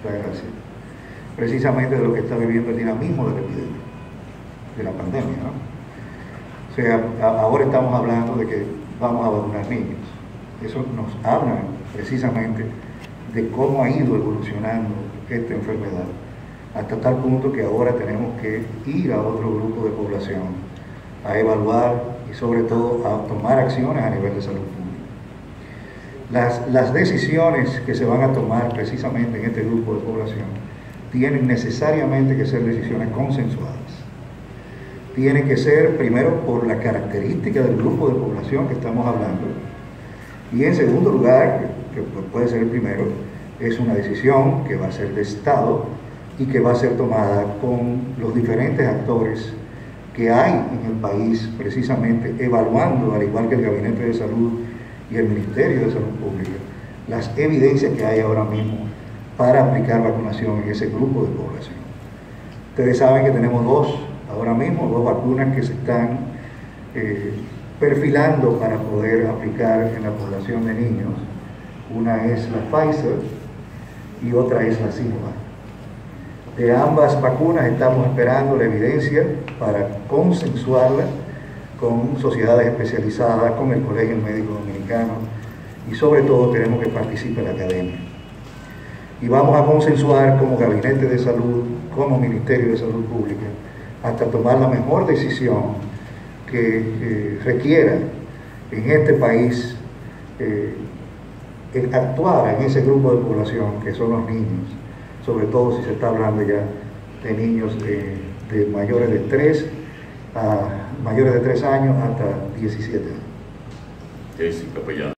Muchas gracias. Precisamente de lo que está viviendo el dinamismo de la epidemia, de la pandemia, ¿no? O sea, ahora estamos hablando de que vamos a vacunar niños. Eso nos habla precisamente de cómo ha ido evolucionando esta enfermedad, hasta tal punto que ahora tenemos que ir a otro grupo de población a evaluar y sobre todo a tomar acciones a nivel de salud pública. Las decisiones que se van a tomar precisamente en este grupo de población tienen necesariamente que ser decisiones consensuadas. Tienen que ser primero por la característica del grupo de población que estamos hablando, y en segundo lugar, que puede ser el primero, es una decisión que va a ser de Estado y que va a ser tomada con los diferentes actores que hay en el país, precisamente evaluando, al igual que el Gabinete de Salud y el Ministerio de Salud Pública, las evidencias que hay ahora mismo para aplicar vacunación en ese grupo de población. Ustedes saben que tenemos ahora mismo dos vacunas que se están perfilando para poder aplicar en la población de niños. Una es la Pfizer y otra es la Sinovac. De ambas vacunas estamos esperando la evidencia para consensuarla con sociedades especializadas, con el Colegio Médico Dominicano, y sobre todo queremos que participe la academia. Y vamos a consensuar como Gabinete de Salud, como Ministerio de Salud Pública, hasta tomar la mejor decisión que requiera en este país actuar en ese grupo de población que son los niños, sobre todo si se está hablando ya de niños de mayores de 3 años hasta 17 años. Sí, capellán.